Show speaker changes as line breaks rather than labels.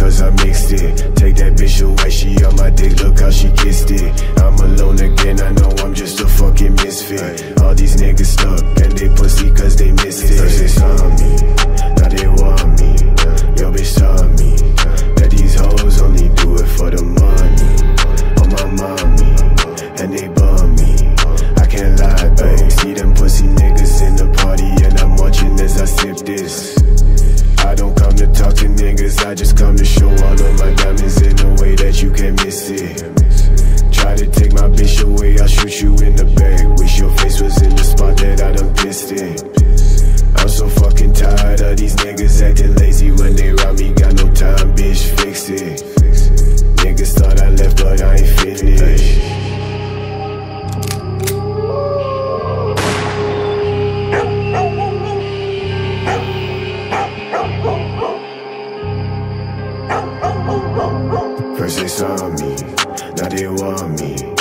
cause I mixed it. Take that bitch away, she on my dick, look how she kissed it. I'm alone again, I know I'm just a fucking misfit. All these niggas stuck, and they pussy cause they missed it. First they saw me, now they want me. Yo bitch saw me, that these hoes only do it for the money. On my mommy, and they bum me. I can't lie, babe, see them pussy niggas in the party, and I'm watching as I sip this. I don't come to talk to niggas, I just come to show all of my diamonds in a way that you can't miss it. Try to take my bitch away, I'll shoot you in the back. Wish your face was in the spot that I done pissed in. I'm so fucking tired of these niggas acting lazy when they rob me. Got no time, bitch, fix it. Niggas thought I left, but I ain't finished. First they saw me, now they want me.